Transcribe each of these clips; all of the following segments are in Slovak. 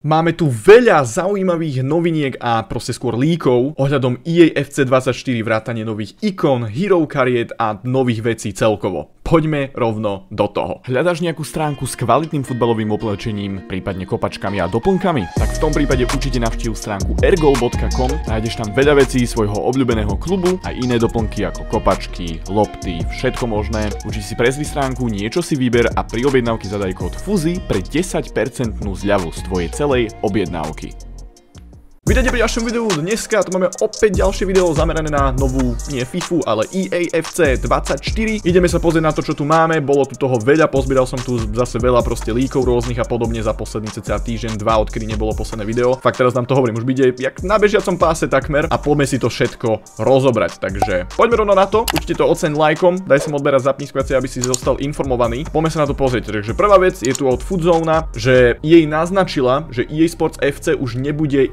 Máme tu veľa zaujímavých noviniek a proste skôr líkov ohľadom EA FC 24, vrátane nových ikon, hero kariet a nových vecí celkovo. Poďme rovno do toho. Hľadaš nejakú stránku s kvalitným futbalovým oblečením, prípadne kopačkami a doplnkami? Tak v tom prípade určite navštív stránku ergol.com, nájdeš tam veľa vecí svojho obľúbeného klubu a iné doplnky ako kopačky, lopty, všetko možné. Určite si prezri stránku, niečo si vyber a pri objednávke zadaj kód FUZI pre 10% zľavu z tvojej celej objednávky. Vítajte pri ďalšom videu. Dneska tu máme opäť ďalšie video zamerané na novú, nie FIFU, ale EA FC 24. Ideme sa pozrieť na to, čo tu máme. Bolo tu toho veľa, pozbieral som tu zase veľa proste líkov rôznych a podobne za posledný cca týždeň, dva, odkedy nebolo posledné video. Fakt teraz nám to hovorím, už bude jak na bežiacom páse takmer a poďme si to všetko rozobrať. Takže poďme rovno na to. Určite to oceň lajkom, daj sem odberať, zapni skvacie, aby si zostal informovaný. Poďme sa na to pozrieť. Takže prvá vec je tu od Foodzona, že jej naznačila, že EA Sports FC už nebude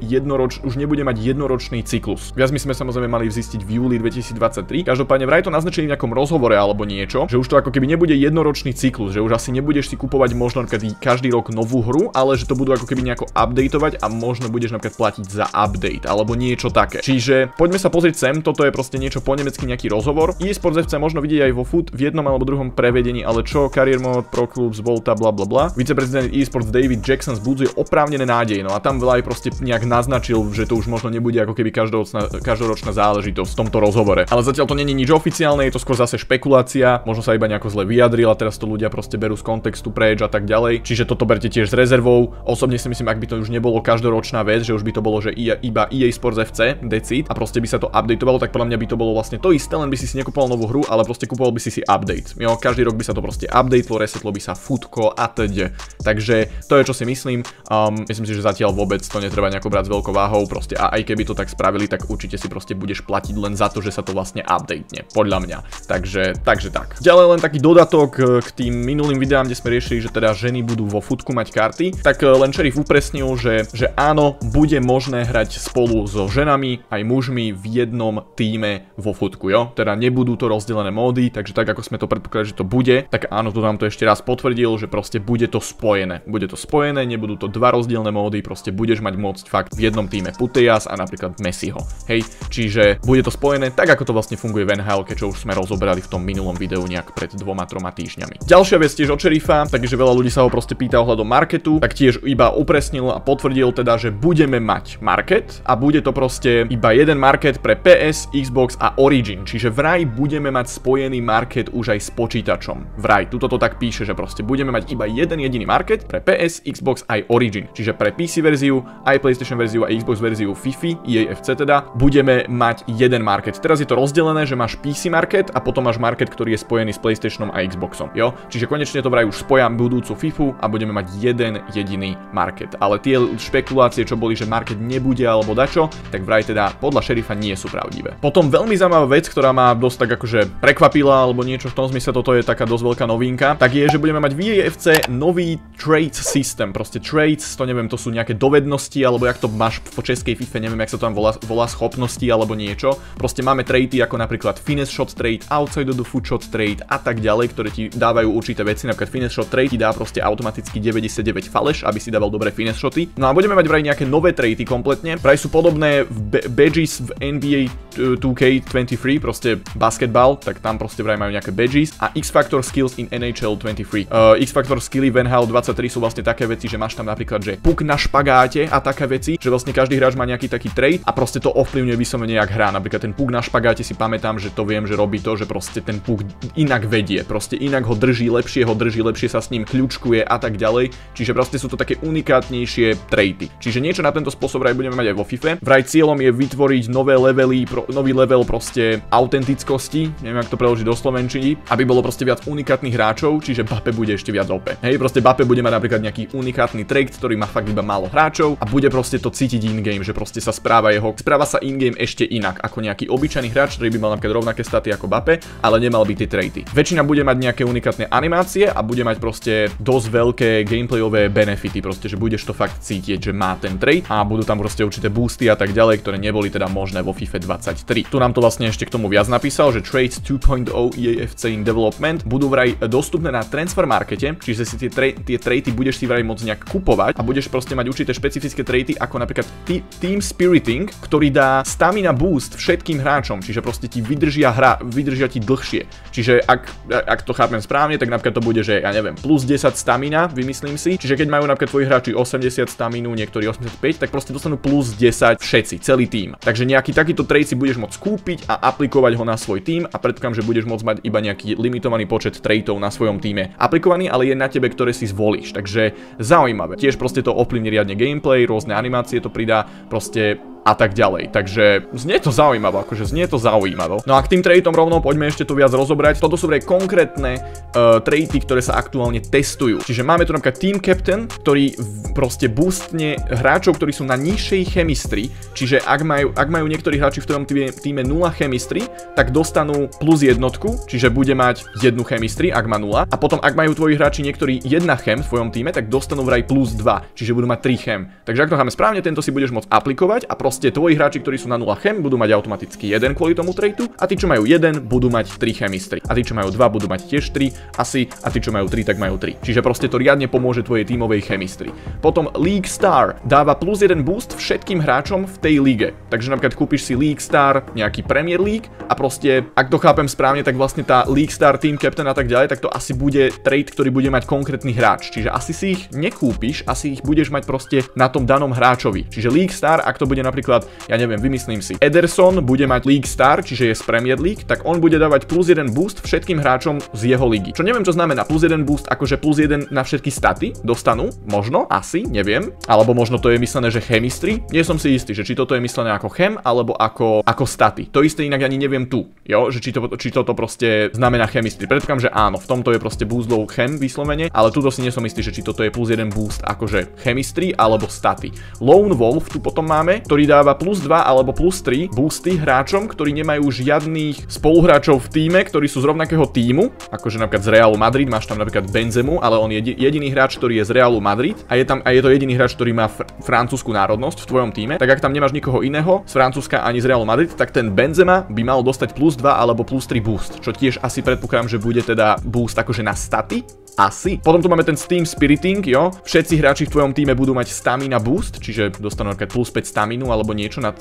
mať jednoročný cyklus. Viac my sme samozrejme mali zistiť v júli 2023. Každopádne vraj to naznačili v nejakom rozhovore alebo niečo, že už to ako keby nebude jednoročný cyklus, že už asi nebudeš si kupovať možno každý rok novú hru, ale že to budú ako keby nejako updateovať a možno budeš napríklad platiť za update alebo niečo také. Čiže poďme sa pozrieť sem, toto je proste niečo po nemecky, nejaký rozhovor. EA Sports FC možno vidieť aj vo FUT v jednom alebo druhom prevedení, ale čo Career Mode, Pro Clubs, Volta, bla bla bla. Viceprezident EA Sports David Jackson vzbudzuje oprávnené nádeje. No a tam veľa aj proste nejak naznačil, že to už možno nebude ako keby každoročná záležitosť v tomto rozhovore. Ale zatiaľ to není nič oficiálne, je to skôr zase špekulácia, možno sa iba nejako zle vyjadril a teraz to ľudia proste berú z kontextu preč a tak ďalej. Čiže toto berte tiež s rezervou. Osobne si myslím, ak by to už nebolo každoročná vec, že už by to bolo, že iba EA Sports FC decid a proste by sa to updateovalo, tak podľa mňa by to bolo vlastne to isté, len by si nekupoval novú hru, ale proste kupoval by si update. Jo, každý rok by sa to proste updatelo, resetlo by sa futko a teď. Takže to je čo si myslím. Myslím si, že zatiaľ vôbec to netreba nejako brať s veľkou váhou, proste a aj keby to tak spravili, tak určite si proste budeš platiť len za to, že sa to vlastne updatene, podľa mňa. Takže tak. Ďalej len taký dodatok k tým minulým videám, kde sme riešili, že teda ženy budú vo futku mať karty, tak len Sheriff upresnil, že áno, bude možné hrať spolu so ženami aj mužmi v jednom týme vo futku, jo? Teda nebudú to rozdelené módy, takže tak ako sme to predpokladali, že to bude, tak áno, to nám to ešte raz potvrdil, že proste bude to spojené. Bude to spojené, nebudú to dva rozdielne módy, proste budeš mať môcť fakt v jednom týme Putellas a napríklad Messiho. Hej, čiže bude to spojené tak, ako to vlastne funguje v NHL, čo už sme rozobrali v tom minulom videu nejak pred 2-3 týždňami. Ďalšia vec tiež od Sheriffa, takže veľa ľudí sa ho proste pýta ohľadom marketu, tak tiež iba upresnil a potvrdil teda, že budeme mať market a bude to proste iba jeden market pre PS, Xbox a Origin, čiže vraj budeme mať spojený market už aj s počítačom. Vraj, tuto to tak píše, že proste budeme mať iba jeden jediný market pre PS, Xbox aj Origin, čiže pre PC verziu, aj PlayStation verziu a Xbox verziu FIFA, EA FC teda, budeme mať jeden market. Teraz je to rozdelené, že máš PC market a potom máš market, ktorý je spojený s PlayStationom a Xboxom, jo? Čiže konečne to vraj už spojam budúcu FIFU a budeme mať jeden jediný market. Ale tie špekulácie, čo boli, že market nebude alebo dačo, tak vraj teda podľa Sheriffa nie sú pravdivé. Potom veľmi zaujímavá vec, ktorá ma dosť tak akože prekvapila alebo niečo v tom zmysle, toto je taká dosť veľká novinka, tak je, že budeme mať v EA FC nový trades system. Proste trades, to neviem, to sú nejaké dovednosti alebo jak to máš po českej FIFA, neviem, jak sa to tam volá schopnosti alebo niečo. Proste máme trady ako napríklad finesse shot trade, outside of the foot shot trade a tak ďalej, ktoré ti dávajú určité veci. Napríklad finesse shot trade ti dá proste automaticky 99 faleš, aby si dával dobré finesse shoty. No a budeme mať vraj nejaké nové trady kompletne. Vraj sú podobné badges v NBA 2K23, proste basketbal, tak tam proste vraj majú nejaké badges a X-Factor skills in NHL 23. X-Factor skilly v NHL 23 sú vlastne také veci, že máš tam napríklad, že puk na špagáte a také veci, že vlastne každý hráč má nejaký taký trade a proste to ovplyvňuje vyslovene jak hrá. Napríklad ten puk na špagáte si pamätám, že to viem, že robí to, že proste ten puk inak vedie, proste inak ho drží, lepšie sa s ním kľúčkuje a tak ďalej. Čiže proste sú to také unikátnejšie trady. Čiže niečo na tento spôsob vraj budeme mať aj vo FIFA. Vraj cieľom je vytvoriť nový level proste autentickosti, neviem ako to preložiť do slovenčiny, aby bolo proste viac unikátnych hráčov, čiže Bape bude ešte viac OP. Hej, proste Bape bude mať napríklad nejaký unikátny trade, ktorý má fakt iba málo hráčov a bude proste to cítiť cítiť in-game, že proste sa správa sa in-game ešte inak ako nejaký obyčajný hráč, ktorý by mal napríklad rovnaké staty ako Bape, ale nemal by tie traity. Väčšina bude mať nejaké unikátne animácie a bude mať proste dosť veľké gameplayové benefity, proste, že budeš to fakt cítiť, že má ten trait a budú tam proste určité boosty a tak ďalej, ktoré neboli teda možné vo FIFA 23. Tu nám to vlastne ešte k tomu viac napísal, že Traits 2.0 EA FC in development budú vraj dostupné na transfer markete, čiže si tie traity budeš si vraj môcť nejak kupovať a budeš proste mať určité špecifické traity ako napríklad Team Spiriting, ktorý dá stamina boost všetkým hráčom, čiže proste ti vydržia ti dlhšie. Čiže ak to chápem správne, tak napríklad to bude, že ja neviem, plus 10 stamina, vymyslím si. Čiže keď majú napríklad tvoji hráči 80 staminu, niektorí 85, tak proste dostanú plus 10 všetci, celý tým. Takže nejaký takýto trait si budeš môcť kúpiť a aplikovať ho na svoj tým a predpokladám, že budeš môcť mať iba nejaký limitovaný počet traitov na svojom týme aplikovaný, ale je na tebe, ktoré si zvolíš. Takže zaujímavé. Tiež proste to ovplyvní riadne gameplay, rôzne animácie to pridá, proste a tak ďalej. Takže znie to zaujímavo, No a k tým traitom rovno poďme ešte to viac rozobrať. Toto sú vraj konkrétne traity, ktoré sa aktuálne testujú. Čiže máme tu napríklad Team Captain, ktorý proste boostne hráčov, ktorí sú na nižšej chemistry. Čiže ak majú niektorí hráči v tvojom týme 0 chemistry, tak dostanú plus jednotku, čiže bude mať 1 chemistry, ak má 0. A potom ak majú tvoji hráči niektorí 1 chem v tvojom týme, tak dostanú vraj plus 2, čiže budú mať 3 chem. Takže ak to cháme správne, tento si budeš môcť aplikovať a proste tvoji hráči, ktorí sú na 0 chem, budú mať automaticky 1 kvôli tomu traitu a tí, čo majú 1, budú mať 3 chemistry. A tí, čo majú 2, budú mať tiež 3 asi a tí, čo majú 3, tak majú 3. Čiže proste to riadne pomôže tvojej tímovej chemistry. Potom League Star dáva plus 1 boost všetkým hráčom v tej lige. Takže napríklad kúpiš si League Star, nejaký Premier League a proste, ak to chápem správne, tak vlastne tá League Star, Team Captain a tak ďalej, tak to asi bude trait, ktorý bude mať konkrétny hráč. Čiže asi si ich nekúpiš, asi ich budeš mať proste na tom danom hráčovi. Čiže League Star, ak to bude napríklad, ja neviem, vymyslím si, Ederson bude mať League Star, čiže je z Premier League, tak on bude dávať plus 1 boost všetkým hráčom z jeho ligy. Čo neviem, čo znamená plus 1 boost, akože plus 1 na všetky staty dostanú, možno, asi, neviem, alebo možno to je myslené, že chemistry, nie som si istý, že či toto je myslené ako chem, alebo ako staty. To isté inak ani neviem tu, jo, že či toto proste znamená chemistry. Predpokladám, že áno, v tomto je proste boostov chem vyslovene, ale tuto si nie som istý, že či toto je plus 1 boost akože chemistry alebo staty. Lone Wolf tu potom máme, ktorý dáva plus 2 alebo plus 3 boosty hráčom, ktorí nemajú žiadnych spoluhráčov v tíme, ktorí sú z rovnakého tímu, akože napríklad z Realu Madrid, máš tam napríklad Benzemu, ale on je jediný hráč, ktorý je z Realu Madrid a je to jediný hráč, ktorý má francúzsku národnosť v tvojom týme. Tak ak tam nemáš nikoho iného z Francúzska ani z Realu Madrid, tak ten Benzema by mal dostať plus 2 alebo plus 3 boost, čo tiež asi predpokladám, že bude teda boost akože na staty. Asi. Potom tu máme ten Team Spiriting, jo. Všetci hráči v tvojom týme budú mať stamina boost, čiže dostanú napríklad plus 5 staminu alebo niečo na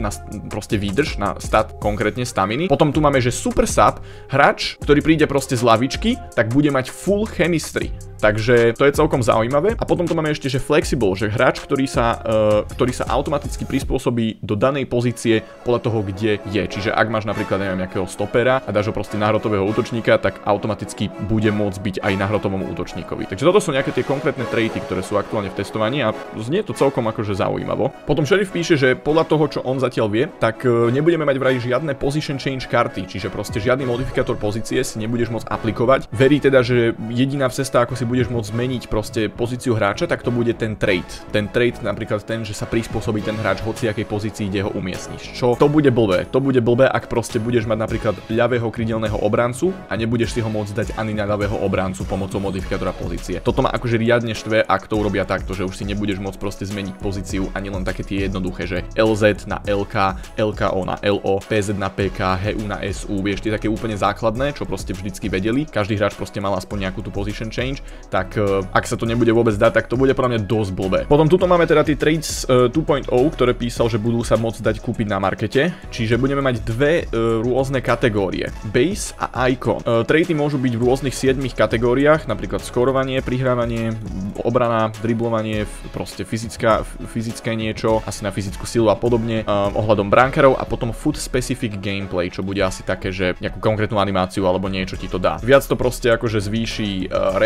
proste výdrž, na stat konkrétne staminy. Potom tu máme, že Super Sub, hráč, ktorý príde proste z lavičky, tak bude mať full chemistry. Takže to je celkom zaujímavé. A potom tu máme ešte, že Flexible, že hráč, ktorý sa automaticky prispôsobí do danej pozície podľa toho, kde je. Čiže ak máš napríklad, neviem, nejakého stopera a dáš ho proste na hrotového útočníka, tak automaticky bude môcť byť aj na hrotovom útočníkovi. Takže toto sú nejaké tie konkrétne traity, ktoré sú aktuálne v testovaní a znie to celkom akože zaujímavo. Potom Sheriff píše, že podľa toho, čo on zatiaľ vie, tak nebudeme mať vraj žiadne position change karty, čiže proste žiadny modifikátor pozície si nebudeš môcť aplikovať. Verí teda, že jediná cesta, ako si budeš môcť zmeniť proste pozíciu hráča, tak to bude ten trait. Ten trait napríklad ten, že sa prispôsobí ten hráč hociakej pozícii, kde ho umiestniš. Čo to bude blbé? To bude blbé, ak proste budeš mať napríklad ľavého krídelného obrancu a nebudeš si ho môcť dať ani na ľavého obrancu pomocou modifikátora pozície. Toto ma akože riadne štve, ak to urobia takto, že už si nebudeš môcť proste zmeniť pozíciu ani len také tie jednoduché, že LZ na LK, LKO na LO, PZ na PK, HU na SU, vieš, tie také úplne základné, čo proste vždycky vedeli. Každý hráč proste mal aspoň nejakú tú position change. Tak ak sa to nebude vôbec dať, tak to bude podľa mňa dosť blbé. Potom tuto máme teda tie Traits 2.0, ktoré písal, že budú sa môcť dať kúpiť na markete, čiže budeme mať dve rôzne kategórie, Base a Icon. Traity môžu byť v rôznych 7 kategóriách, napríklad skorovanie, prihrávanie, obrana, driblovanie, proste fyzické niečo, asi na fyzickú silu a podobne, ohľadom brankárov a potom foot specific gameplay, čo bude asi také, že nejakú konkrétnu animáciu alebo niečo ti to dá. Viac to proste akože zvýši realistickosť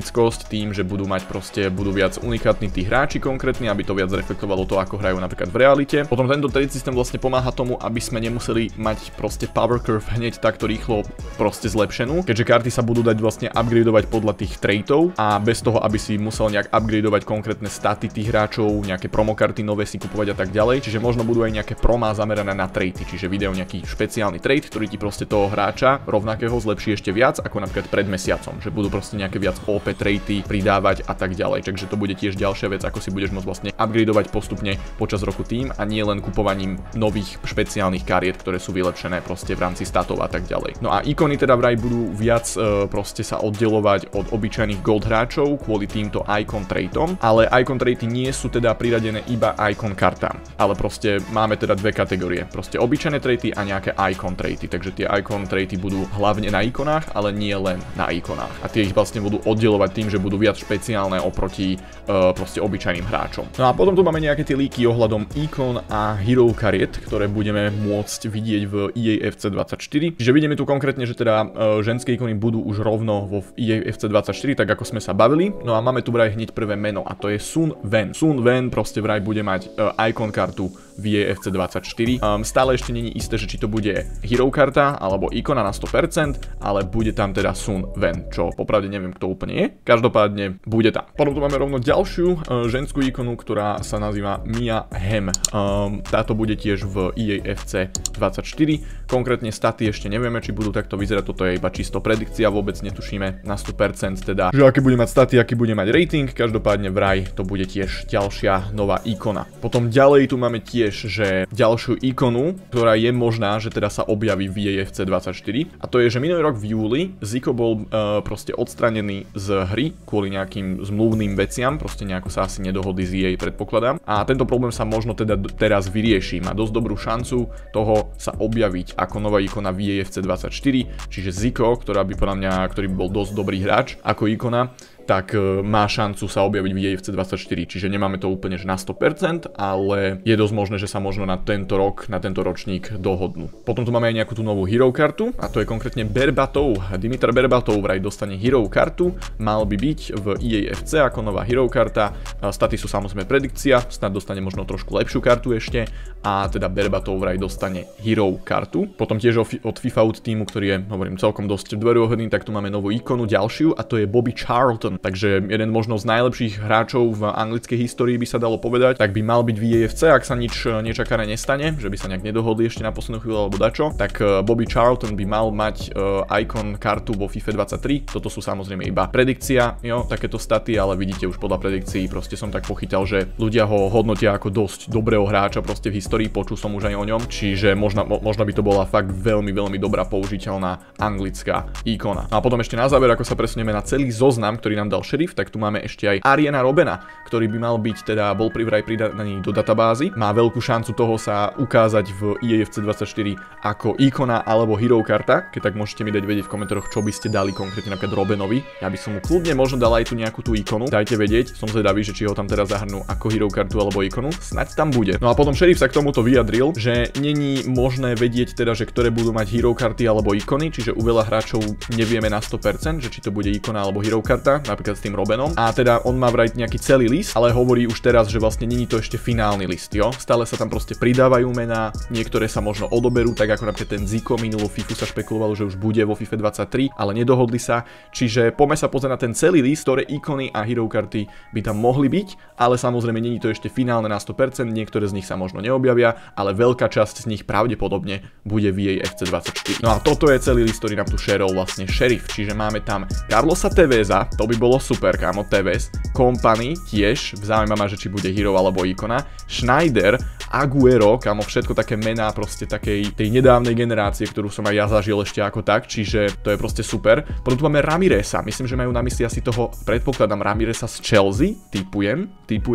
tematickosť tým, že budú mať proste, budú viac unikátni tí hráči konkrétni, aby to viac reflektovalo to, ako hrajú napríklad v realite. Potom tento trade systém vlastne pomáha tomu, aby sme nemuseli mať proste power curve hneď takto rýchlo proste zlepšenú, keďže karty sa budú dať vlastne upgradeovať podľa tých traitov a bez toho, aby si musel nejak upgradeovať konkrétne staty tých hráčov, nejaké promokarty nové si kupovať a tak ďalej. Čiže možno budú aj nejaké promá zamerané na traity, čiže video nejaký špeciálny trade, ktorý ti proste toho hráča rovnakého zlepší ešte viac ako napríklad pred mesiacom, že budú proste nejaké viac OP traity pridávať a tak ďalej. Takže to bude tiež ďalšia vec, ako si budeš môcť vlastne upgradeovať postupne počas roku tým a nie len kupovaním nových špeciálnych kariet, ktoré sú vylepšené proste v rámci statov a tak ďalej. No a ikony teda vraj budú viac proste sa oddelovať od obyčajných gold hráčov kvôli týmto icon traitom, ale icon traity nie sú teda priradené iba icon kartám, ale proste máme teda dve kategórie, proste obyčajné traity a nejaké icon traity, takže tie icon traity budú hlavne na ikonách, ale nie len na ikonách a tie ich vlastne budú oddelovať tým, že budú viac špeciálne oproti proste obyčajným hráčom. No a potom tu máme nejaké tie líky ohľadom ikon a hero kariet, ktoré budeme môcť vidieť v EA FC 24. Čiže vidíme tu konkrétne, že teda ženské ikony budú už rovno vo EA FC 24, tak ako sme sa bavili. No a máme tu vraj hneď prvé meno a to je Sun Wen. Sun Wen proste vraj bude mať icon kartu v EA FC 24. Stále ešte není isté, že či to bude hero karta alebo ikona na 100%, ale bude tam teda Sun Wen, čo popravde neviem, kto úplne je. Každopádne bude tam. Potom tu máme rovno ďalšiu ženskú ikonu, ktorá sa nazýva Mia Hamm. Táto bude tiež v EA FC 24. Konkrétne staty ešte nevieme, či budú takto vyzerať, toto je iba čisto predikcia, vôbec netušíme na 100% teda, že aký bude mať staty, aký bude mať rating, každopádne vraj to bude tiež ďalšia nová ikona. Potom ďalej tu máme tiež, že ďalšiu ikonu, ktorá je možná, že teda sa objaví v EA FC 24 a to je, že minulý rok v júli Zico bol proste odstranený z hry kvôli nejakým zmluvným veciam, proste nejako sa asi nedohodli z EA, predpokladám, a tento problém sa možno teda teraz vyrieši, má dosť dobrú šancu toho sa objaviť ako nová ikona v EA FC 24, čiže Zico, ktorý by bol dosť dobrý hráč ako ikona, tak má šancu sa objaviť v EA FC 24, čiže nemáme to úplne že na 100%, ale je dosť možné, že sa možno na tento rok, na tento ročník dohodnú. Potom tu máme aj nejakú tú novú hero kartu a to je konkrétne Berbatov. Dimitar Berbatov vraj dostane hero kartu, mal by byť v EA FC ako nová hero karta. Staty sú samozrejme predikcia, snad dostane možno trošku lepšiu kartu ešte a teda Berbatov vraj dostane hero kartu. Potom tiež od FIFA Out týmu, ktorý je, hovorím, celkom dosť dôveryhodný, tak tu máme novú ikonu ďalšiu a to je Bobby Charlton. Takže jeden možno z najlepších hráčov v anglickej histórii by sa dalo povedať, tak by mal byť v EA FC, ak sa nič nečakané nestane, že by sa nejak nedohodli ešte na poslednú chvíľu alebo dačo, tak Bobby Charlton by mal mať icon kartu vo FIFA 23. Toto sú samozrejme iba predikcia, jo, takéto staty, ale vidíte už podľa predikcií, proste som tak pochytal, že ľudia ho hodnotia ako dosť dobrého hráča proste v histórii, počul som už aj o ňom, čiže možno by to bola fakt veľmi dobrá použiteľná anglická ikona. A potom ešte na záver, ako sa presunieme na celý zoznam, ktorý nám dal šerif, tak tu máme ešte aj Ariana Robena, ktorý by mal byť teda, bol vraj pridaný do databázy. Má veľkú šancu toho sa ukázať v EA FC 24 ako ikona alebo hero karta, keď tak môžete mi dať vedieť v komentároch, čo by ste dali konkrétne napríklad Robenovi. Ja by som mu kľudne možno dal aj tu nejakú tú ikonu. Dajte vedieť, som zvedavý, že či ho tam teraz zahrnú ako hero kartu alebo ikonu. Snaď tam bude. No a potom šerif sa k tomuto vyjadril, že není možné vedieť teda, že ktoré budú mať hero karty alebo ikony, čiže u veľa hráčov nevieme na 100%, že či to bude ikona alebo hero karta, napríklad s tým Robenom. A teda on má vraj nejaký celý list, ale hovorí už teraz, že vlastne není to ešte finálny list, jo? Stále sa tam proste pridávajú mená, niektoré sa možno odoberú, tak ako napríklad ten Zico, minulú FIFU sa špekulovalo, že už bude vo FIFA 23, ale nedohodli sa. Čiže poďme sa pozrieť na ten celý list, ktoré ikony a hero karty by tam mohli byť, ale samozrejme není to ešte finálne na 100%, niektoré z nich sa možno neobjavia, ale veľká časť z nich pravdepodobne bude v EA FC 24. No a toto je celý list, ktorý nám tu sharol vlastne šerif, čiže máme tam Carlosa Teveza, to by bolo super, kámo, Tevez, Kompany tiež, zaujíma ma, že či bude hero alebo ikona, Schneider, Aguero, kámo, všetko také mená proste takej tej nedávnej generácie, ktorú som aj ja zažil ešte ako tak, čiže to je proste super. Potom tu máme Ramireza, myslím, že majú na mysli asi toho, predpokladám, Ramireza z Chelsea, typujem,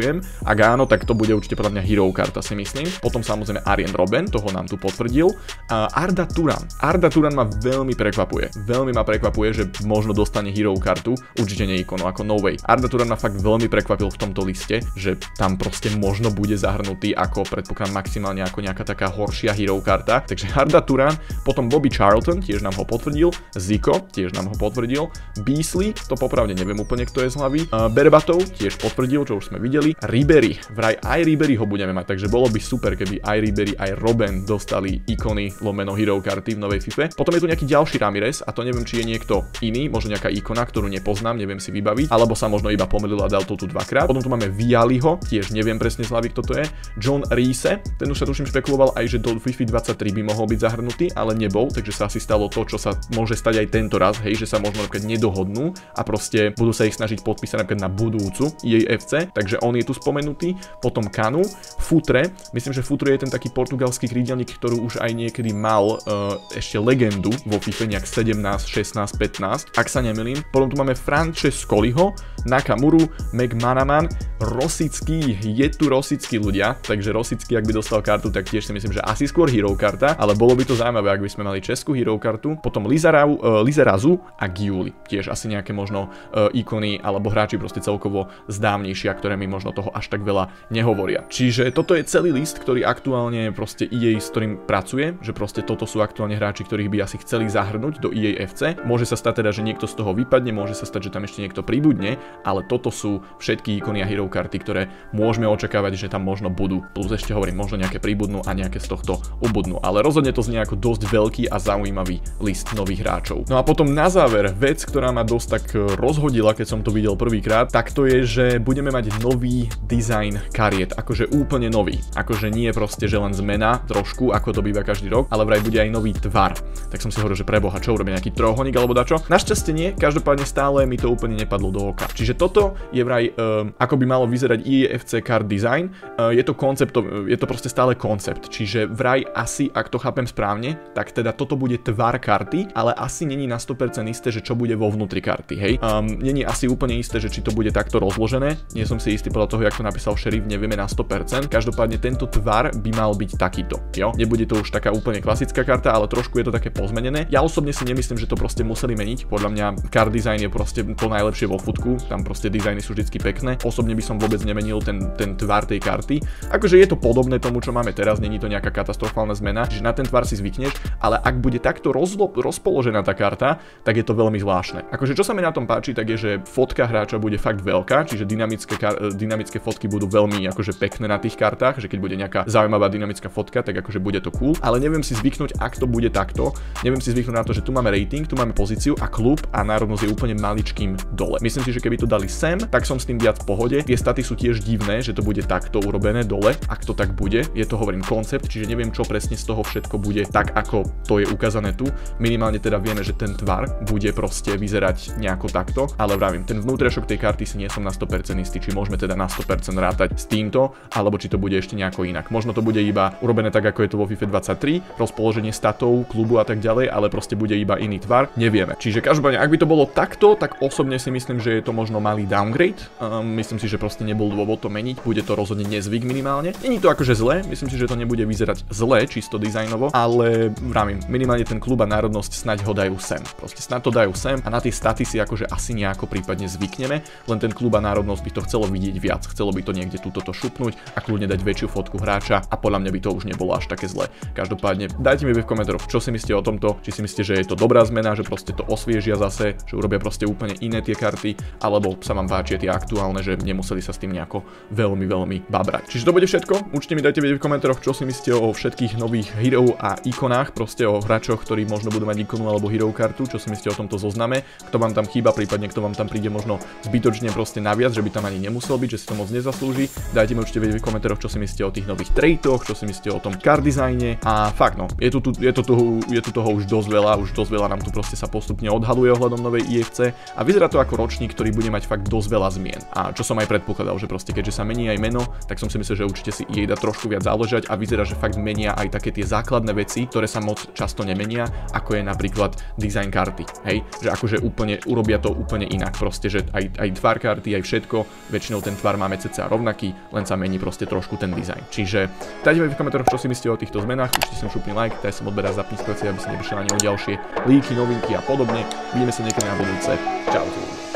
ak áno, tak to bude určite podľa mňa hero karta, si myslím. Potom samozrejme Arjen Robben, toho nám tu potvrdil. Arda Turan ma veľmi prekvapuje, že možno dostane hero kartu, určite nie hodnotenie ikonu, ako no way. Arda Turan ma fakt veľmi prekvapil v tomto liste, že tam proste možno bude zahrnutý ako predpokladám maximálne ako nejaká taká horšia hero karta. Takže Arda Turan, potom Bobby Charlton, tiež nám ho potvrdil, Zico, tiež nám ho potvrdil, Beasley, to popravde neviem úplne kto je z hlavy, Berbatov tiež potvrdil, čo už sme videli, Ribery, vraj aj Ribery ho budeme mať, takže bolo by super, keby aj Ribery, aj Robben dostali ikony lomeno hero karty v novej FIFA. Potom je tu nejaký ďalší Ramirez a to neviem, či je niekto iný, možno nejaká ikona, ktorú nepoznám, neviem si vybaviť, alebo sa možno iba pomýlil a dal to tu dvakrát. Potom tu máme Vialiho, tiež neviem presne z hlavy, kto to je. John Reese, ten už sa tuším špekuloval aj, že do FIFA 23 by mohol byť zahrnutý, ale nebol, takže sa asi stalo to, čo sa môže stať aj tento raz, hej, že sa možno napríklad nedohodnú a proste budú sa ich snažiť podpísať napríklad na budúcu EA FC, takže on je tu spomenutý. Potom Kanu, Futre, myslím, že Futre je ten taký portugalský krídelník, ktorý už aj niekedy mal ešte legendu vo FIFA, nejak 17, 16, 15, ak sa nemýlim. Potom tu máme Francescoliho, Nakamuru, McManaman, Rosický, je tu Rosický ľudia, takže Rosický, ak by dostal kartu, tak tiež si myslím, že asi skôr hero karta, ale bolo by to zaujímavé, ak by sme mali českú hero kartu. Potom Lizarazu a Giuli, tiež asi nejaké možno ikony alebo hráči proste celkovo zdávnejšia, ktoré mi možno toho až tak veľa nehovoria. Čiže toto je celý list, ktorý aktuálne proste EA s ktorým pracuje, že proste toto sú aktuálne hráči, ktorých by asi chceli zahrnúť do EA FC. Môže sa stať teda, že niekto z toho vypadne, môže sa stať, že tam ešte niekto pribudne, ale toto sú všetky ikony a hero karty, ktoré môžeme očakávať, že tam možno budú. Plus ešte hovorím, možno nejaké pribudnú a nejaké z tohto ubudnú, ale rozhodne to znie ako dosť veľký a zaujímavý list nových hráčov. No a potom na záver vec, ktorá ma dosť tak rozhodila, keď som to videl prvýkrát, tak to je, že budeme mať nový dizajn kariet, akože úplne nový. Akože nie proste, že len zmena trošku, ako to býva každý rok, ale vraj bude aj nový tvar. Tak som si hovoril, že preboha, čo urobia nejaký trojuholník alebo dačo. Našťastie nie, každopádne stále mi to úplne nepadlo do oka. Čiže toto je vraj ako by malo vyzerať EA FC card design. Je to proste stále koncept. Čiže vraj asi, ak to chápem správne, tak teda toto bude tvar karty, ale asi není na 100% isté, že čo bude vo vnútri karty, hej. Není asi úplne isté, že či to bude takto rozložené. Nie som si istý podľa toho, jak to napísal šerif, nevieme na 100%. Každopádne tento tvar by mal byť takýto, jo. Nebude to už taká úplne klasická karta, ale trošku je to také pozmenené. Ja osobne si nemyslím, že to proste museli meniť. Podľa mňa card design je proste to najlepšie vo futku. Tam proste dizajny sú vždycky pekné. Osobne by som vôbec nemenil ten tvar tej karty. Akože je to podobné tomu, čo máme teraz, není to nejaká katastrofálna zmena, že na ten tvar si zvykneš, ale ak bude takto rozpoložená tá karta, tak je to veľmi zvláštne. Akože čo sa mi na tom páči, tak je, že fotka hráča bude fakt veľká, čiže dynamické fotky budú veľmi akože pekné na tých kartách, že keď bude nejaká zaujímavá dynamická fotka, tak akože bude to cool, ale neviem si zvyknúť, ak to bude takto. Neviem si zvyknúť na to, že tu máme rating, tu máme pozíciu a klub a národnosť je úplne maličkým dole. Myslím si, že keby to dali sem, tak som s tým viac v pohode. Tie staty sú tiež divné, že to bude takto urobené dole, ak to tak bude. Je to hovorím koncept, čiže neviem, čo presne z toho všetko bude tak, ako to je ukázané tu. Minimálne teda vieme, že ten tvar bude proste vyzerať nejako takto, ale vravím, ten vnútriašok tej karty si nie som na 100% istý, či môžeme teda na 100% rátať s týmto, alebo či to bude ešte nejako inak. Možno to bude iba urobené tak, ako je to vo FIFA 23, rozpoloženie statov, klubu a tak ďalej, ale proste bude iba iný tvar, nevieme. Čiže každopádne, ak by to bolo takto, tak osobne si myslím, že je to možno malý downgrade. Myslím si, že proste nebol dôvod to meniť, bude to rozhodne nezvyk minimálne. Není to akože zle, myslím si, že to nebude vyzerať zle, čisto dizajnovo, ale vravím, minimálne ten klub a národnosť snaď ho dajú sem. Proste snaď to dajú sem a na tie staty si akože asi nejako prípadne zvykneme, len ten klub a národnosť by to chcelo vidieť viac, chcelo by to niekde túto šupnúť a kľudne dať väčšiu fotku hráča a podľa mňa by to už nebolo až také zle. Každopádne dajte mi v komentároch, čo si myslíte o tomto, či si myslíte, že je to dobrá zmena, že proste to osviežia zase, že urobia proste úplne iné tie karty, alebo sa vám páčia tie aktuálne, že nemuseli sa s tým nejako veľmi babrať. Čiže to bude všetko. Určite mi dajte vedieť v komentároch, čo si myslíte o všetkých nových hero a ikonách, proste o hráčoch, ktorí možno budú mať ikonu alebo hero kartu, čo si myslíte o tomto zozname, kto vám tam chýba, prípadne kto vám tam príde možno zbytočne proste naviac, že by tam ani nemusel byť, že si to moc nezaslúži. Dajte mi určite vedieť v komentároch, čo si myslíte o tých nových traitoch, čo si myslíte o tom card dizajne a fakt no, je tu toho už dosť veľa, nám tu proste sa postupne odhaluje ohľadom novej EFC a vyzerá to ako ročník, ktorý bude mať fakt dosť veľa zmien. A čo som aj predpokladal, že proste keďže sa mení aj meno, tak som si myslel, že určite si EA dá trošku viac záležať a vyzerá, že fakt menia aj také tie základné veci, ktoré sa moc často nemenia, ako je napríklad design karty, hej, že akože úplne urobia to úplne inak, proste, že aj tvar karty, aj všetko, väčšinou ten tvar máme cca rovnaký, len sa mení proste trošku ten dizajn. Čiže dajte mi v komentároch, čo si myslíte o týchto zmenách, určite som šupni like, daj som odberať, zapni sklecia, aby si neprišiel ani o ďalšie líky, novinky a podobne. Vidíme sa niekedy na budúce. Čau.